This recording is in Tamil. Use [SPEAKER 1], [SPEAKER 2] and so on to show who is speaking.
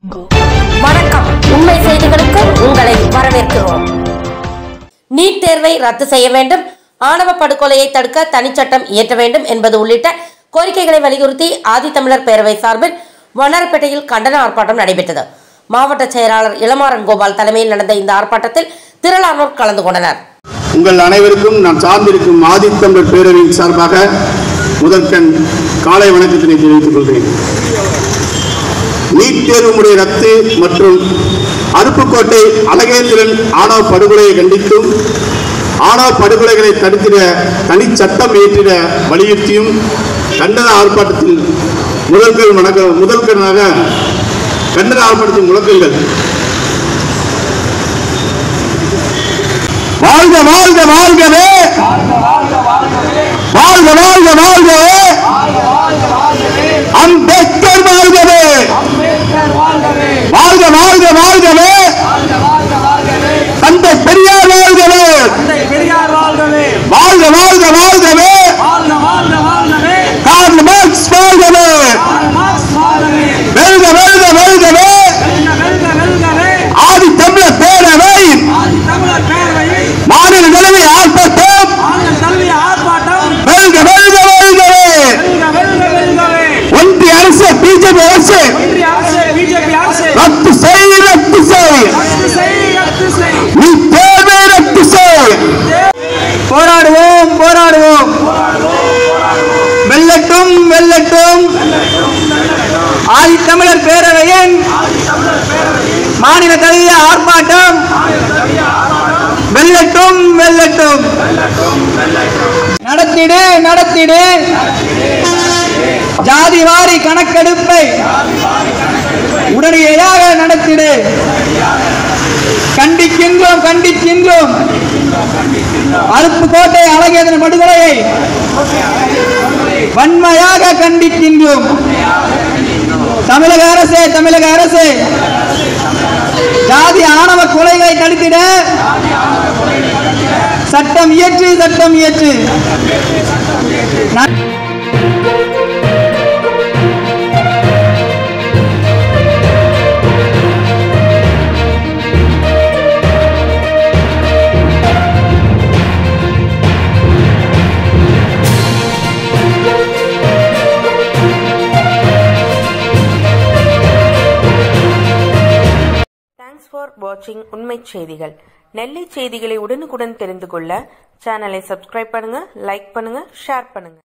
[SPEAKER 1] வணக்கம். உண்மை செய்திகளுக்கு உங்களை வரவேற்கிறோம். நீட் தேர்வை ரத்து செய்ய வேண்டும், ஆணவ படுகொலையை தடுக்க தனிச்சட்டம் இயற்ற வேண்டும் என்பது உள்ளிட்ட கோரிக்கைகளை வலியுறுத்தி ஆதித்தமிழர் பேரவை சார்பில் வண்ணாரப்பேட்டையில் கண்டன ஆர்ப்பாட்டம் நடைபெற்றது. மாவட்ட செயலாளர் இளமாறன் கோபால் தலைமையில் நடந்த இந்த ஆர்ப்பாட்டத்தில் திரளானோர் கலந்து கொண்டனர்.
[SPEAKER 2] உங்கள் அனைவருக்கும் நான் சார்ந்திருக்கும் ஆதித்தமிழர் பேரவையின் சார்பாக முதற்கண் காலை வணக்கத்தினை தெரிவித்துக் கொள்கிறேன். நீட் தேர்வு முறை ரத்து மற்றும் அருப்புக்கோட்டை அழகேந்திரன் ஆணவ படுகொலையை கண்டித்தும் ஆணவ படுகொலைகளை தடுத்திட தனிச்சட்டம் இயற்றிட வலியுறுத்தியும் கண்டன ஆர்ப்பாட்டத்தில் முதல்கண்ணாக கண்டன ஆர்ப்பாட்டத்தின் முழக்கங்கள் வாழ்க வாழ்க வாழ்கவே, வாழ்க வாழ்க வாழ்கவே, அம்பேத்கர் வாழ்கவே, வாழ்க வாழ்க வாழ்கவே, தந்தை பெரியார் வாழ்கவே, வாழ்க வாழ்க வாழ்கவே, கார்ல் மார்க்ஸ் வாழ்கவே, வெல்க வெல்க வெல்கவே, ஆதித்தமிழர் பேரவை மாநில தலைமை ஆர்ப்பாட்டம், வெல்க வெல்க வெல்கவே, ஒன்றிய அரசு பிஜேபி அரசு ரத்து செய், ரத்து செய், நீ தேவை ரத்து செய். போராடுவோம் போராடுவோம், வெல்லட்டும் வெல்லட்டும் ஆதித்தமிழர் பேரவையின் மாநில தழுவிய ஆர்ப்பாட்டம், வெல்லட்டும் வெல்லட்டும். நடத்திடு நடத்திடு ஜாதிவாரி கணக்கெடுப்பை உடனடியாக நடத்திடு. கண்டிக்கின்றோம் கண்டிக்கின்றோம் அருப்புக்கோட்டை அழகேந்திரன் படுகொலையை வன்மையாக கண்டிக்கின்றோம். தமிழக அரசே தமிழக அரசே ஜாதி ஆணவ கொலைகளை தடுத்திட சட்டம் இயற்று சட்டம் இயற்று.
[SPEAKER 1] Thanks for watching உண்மை செய்திகள். நெல்லை செய்திகளை உடனுக்குடன் தெரிந்து கொள்ள சேனலை சப்ஸ்கிரைப் பண்ணுங்க, லைக் பண்ணுங்க, ஷேர் பண்ணுங்க.